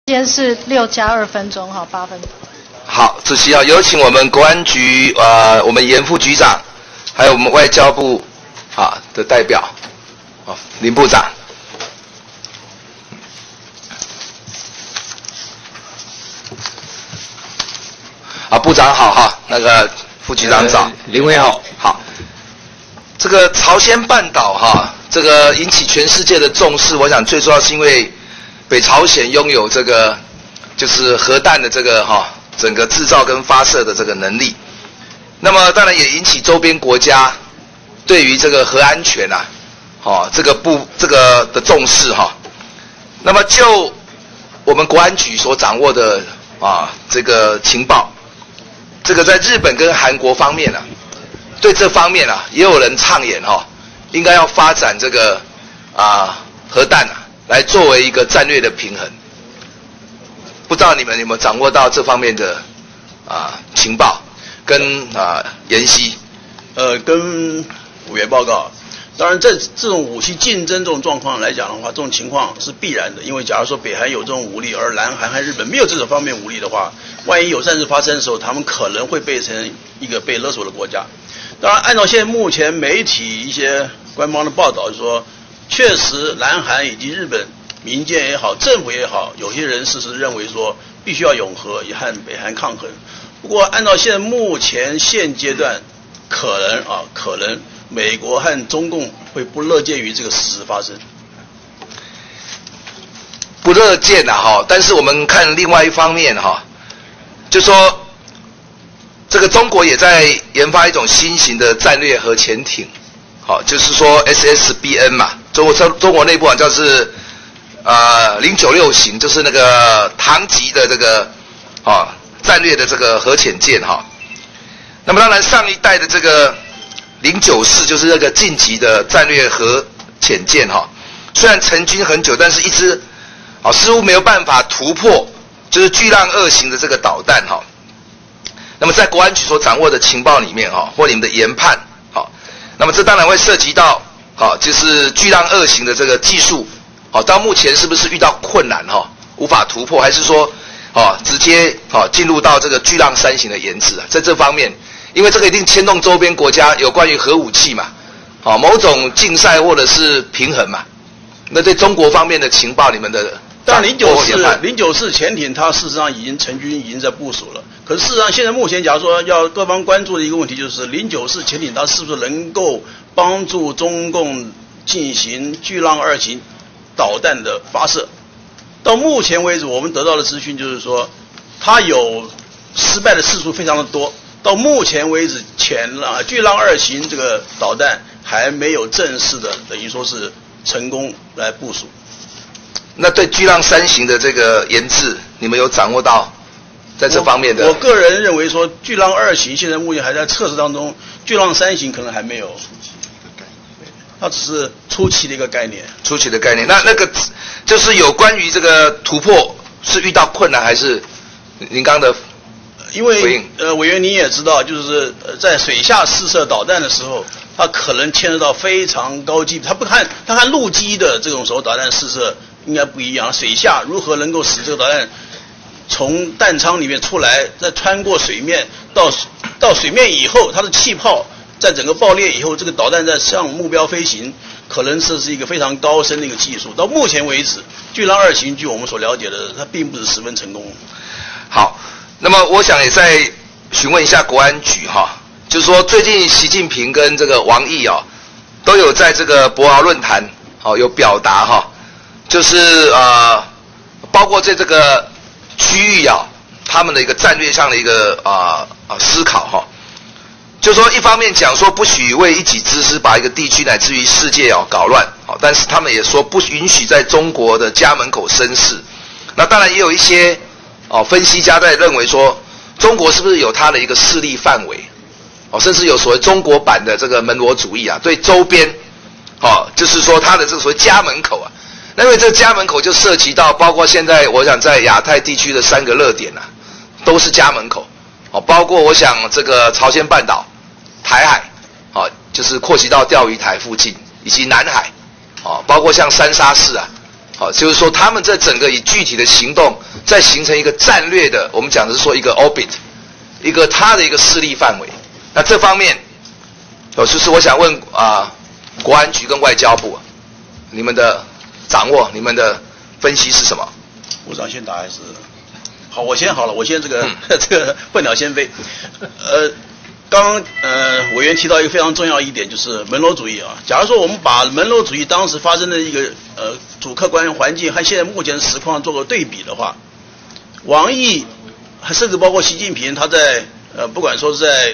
时间是6+2分钟哈，8分钟。 好，主席啊，有请我们国安局我们严副局长，还有我们外交部的代表，林部长。部长好哈，那个副局长早， 林委好。 好，这个朝鲜半岛这个引起全世界的重视，我想最主要是因为北朝鲜拥有这个就是核弹的这个整个制造跟发射的这个能力，那么当然也引起周边国家对于这个核安全这个的重视那么就我们国安局所掌握的这个情报，这个在日本跟韩国方面对这方面也有人倡言应该要发展这个核弹来作为一个战略的平衡。不知道你们有没有掌握到这方面的情报跟研析？ 跟委员报告。当然，这种武器竞争这种状况来讲的话，这种情况是必然的。因为假如说北韩有这种武力，而南韩和日本没有这种方面武力的话，万一有战事发生的时候，他们可能会变成一个被勒索的国家。当然，按照现在目前媒体一些官方的报道说，确实南韩以及日本民间也好，政府也好，有些人士是认为说必须要永和，也和北韩抗衡。不过，按照现在目前现阶段，可能美国和中共会不乐见于这个事实发生。 不乐见但是我们看另外一方面就说这个中国也在研发一种新型的战略核潜艇，就是说 SSBN 嘛，中国内部叫是096型，就是那个唐级的这个战略的这个核潜舰那么当然上一代的这个094就是那个晋级的战略核潜舰虽然成军很久，但是一直似乎没有办法突破就是巨浪2型的这个导弹那么在国安局所掌握的情报里面或你们的研判那么这当然会涉及到就是巨浪2型的这个技术到目前是不是遇到困难无法突破，还是说直接进入到这个巨浪3型的研制在这方面，因为这个一定牵动周边国家有关于核武器嘛某种竞赛或者是平衡嘛。那对中国方面的情报，你们的但094潜艇它事实上已经成军，已经在部署了。可是事实上现在目前假如说要各方关注的一个问题就是094潜艇它是不是能够帮助中共进行巨浪2型导弹的发射。到目前为止我们得到的资讯就是说它有失败的次数非常的多，到目前为止巨浪2型这个导弹还没有正式的等于说是成功来部署。 那对巨浪3型的这个研制，你们有掌握到在这方面的？ 我个人认为说，巨浪2型现在目前还在测试当中，巨浪3型可能还没有，它只是初期的一个概念。 初期的概念，那个就是有关于这个突破是遇到困难，还是您刚的？ 因为委员你也知道，就是在水下试射导弹的时候，它可能牵涉到非常高级，它和陆基的这种时候导弹试射应该不一样。水下如何能够使这个导弹从弹舱里面出来，再穿过水面到水面以后，它的气泡在整个爆裂以后，这个导弹在向目标飞行，可能这是一个非常高深的一个技术。到目前为止，巨浪2型据我们所了解的，它并不是十分成功。 好，那么我想也再询问一下国安局就是说最近习近平跟这个王毅都有在这个博鳌论坛有表达就是包括在这个区域他们的一个战略上的一个思考就是说一方面讲说不许为一己之私把一个地区乃至于世界搞乱但是他们也说不允许在中国的家门口生事。那当然也有一些分析家在认为说中国是不是有它的一个势力范围甚至有所谓中国版的这个门罗主义对周边就是说它的这个所谓家门口那因为这个家门口就涉及到包括现在我想在亚太地区的3个热点都是家门口包括我想这个朝鲜半岛、台海就是扩及到钓鱼台附近，以及南海包括像三沙市好，就是说他们这整个以具体的行动，再形成一个战略的，我们讲的是说一个 orbit， 一个它的一个势力范围。那这方面，就是我想问国安局跟外交部，你们的掌握，你们的分析是什么？ 部长先答还是？好，我先好了，我先这个笨鸟先飞。刚委员提到一个非常重要一点，就是门罗主义啊。假如说我们把门罗主义当时发生的一个主客观环境和现在目前的实况做个对比的话，王毅甚至包括习近平，他在不管说是在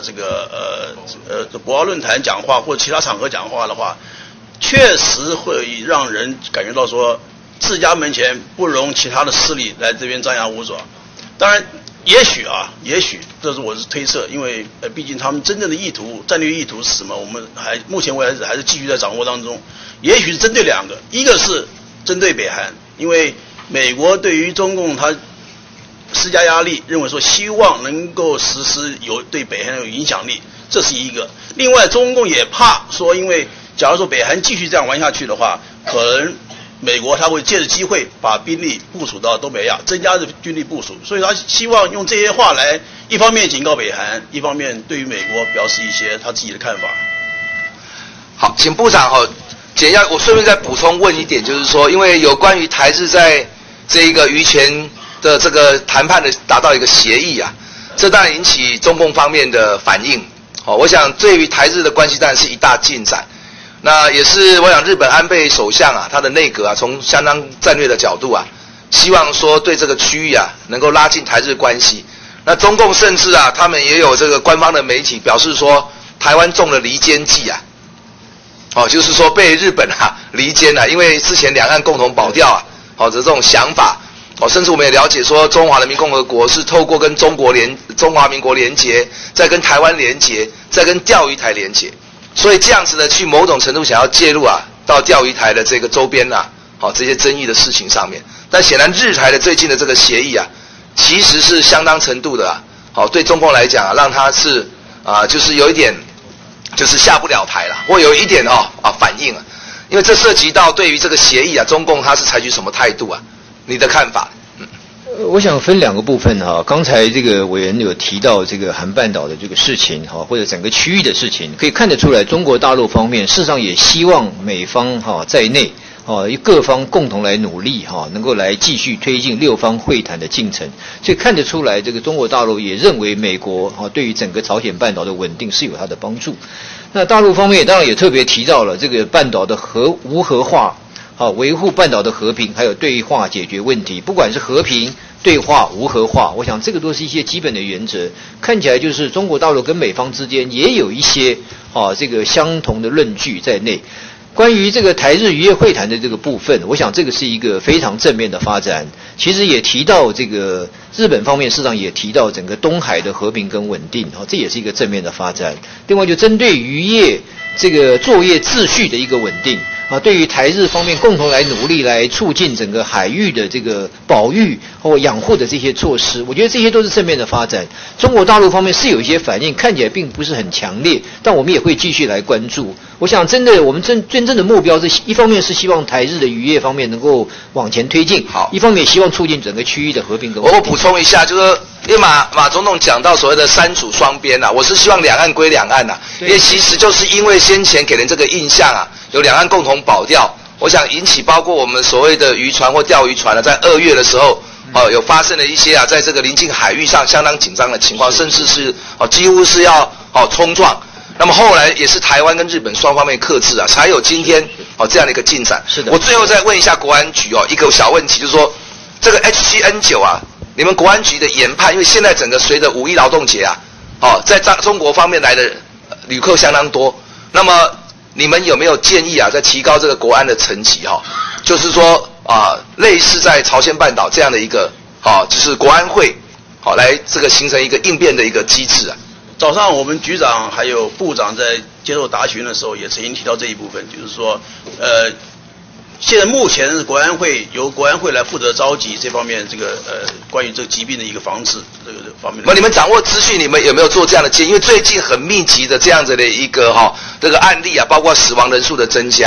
博鳌论坛讲话或者其他场合讲话的话，确实会让人感觉到说自家门前不容其他的势力来这边张牙舞爪。当然。也许这是我是推测，因为毕竟他们真正的意图、战略意图是什么，我们目前为止还是继续在掌握当中。也许是针对两个，一个是针对北韩，因为美国对于中共他施加压力，认为说希望能够实施对北韩有影响力，这是一个。另外，中共也怕说，因为假如说北韩继续这样玩下去的话，可能美国他会借着机会把兵力部署到东北亚，增加的军力部署，所以他希望用这些话来一方面警告北韩，一方面对于美国表示一些他自己的看法。 好，请部长简要我顺便再补充问一点，就是说，因为有关于台日在这一个渔权的这个谈判的达到一个协议啊，这当然引起中共方面的反应。我想对于台日的关系当然是一大进展。那也是我想日本安倍首相他的内阁从相当战略的角度希望说对这个区域能够拉近台日关系。那中共甚至他们也有这个官方的媒体表示说，台湾中了离间计就是说被日本离间因为之前两岸共同保钓的这种想法甚至我们也了解说，中华人民共和国是透过跟中华民国连结，再跟台湾连结，再跟钓鱼台连结。所以这样子呢，去某种程度想要介入到钓鱼台的这个周边这些争议的事情上面。但显然日台的最近的这个协议其实是相当程度的对中共来讲让他是就是有一点就是下不了台了，或有一点反应因为这涉及到对于这个协议中共他是采取什么态度你的看法？ 我想分两个部分刚才这个委员有提到这个韩半岛的这个事情或者整个区域的事情，可以看得出来，中国大陆方面事实上也希望美方在内各方共同来努力能够来继续推进六方会谈的进程。所以看得出来，这个中国大陆也认为美国对于整个朝鲜半岛的稳定是有它的帮助。那大陆方面当然也特别提到了这个半岛的无核化维护半岛的和平，还有对话解决问题，不管是和平、对话、无核化，我想这个都是一些基本的原则。看起来就是中国大陆跟美方之间也有一些这个相同的论据在内。关于这个台日渔业会谈的这个部分，我想这个是一个非常正面的发展。其实也提到这个日本方面，市场也提到整个东海的和平跟稳定这也是一个正面的发展。另外就针对渔业这个作业秩序的一个稳定对于台日方面共同来努力来促进整个海域的这个保育或养护的这些措施，我觉得这些都是正面的发展。中国大陆方面是有一些反应，看起来并不是很强烈，但我们也会继续来关注。我想真的我们真正的目标是一方面是希望台日的渔业方面能够往前推进， 好， 一方面也希望促进整个区域的和平跟稳定。 我补充一下，就是说因为马总统讲到所谓的三主双边我是希望两岸归两岸因为其实就是因为先前给人这个印象有两岸共同保钓，我想引起包括我们所谓的渔船或钓鱼船在2月的时候有发生了一些在这个临近海域上相当紧张的情况，甚至是几乎是要冲撞。那么后来也是台湾跟日本双方面克制才有今天这样的一个进展。 是的。 我最后再问一下国安局一个小问题，就是说这个 H7N9你们国安局的研判，因为现在整个随着5一劳动节在中国方面来的旅客相当多，那么你们有没有建议在提高这个国安的层级就是说类似在朝鲜半岛这样的一个就是国安会来这个形成一个应变的一个机制早上我们局长还有部长在接受答询的时候也曾经提到这一部分，就是说现在目前是国安会由国安会来负责召集这方面这个关于这个疾病的一个防治这个方面的。 你们掌握资讯，你们有没有做这样的建议？因为最近很密集的这样子的一个这个案例包括死亡人数的增加了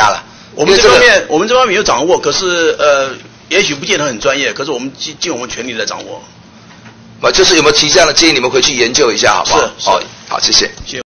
我们这方面有掌握，可是也许不见得很专业，可是我们尽我们全力来掌握。 就是有没有提这样的建议，你们回去研究一下，好不好？ 是。 好，谢谢。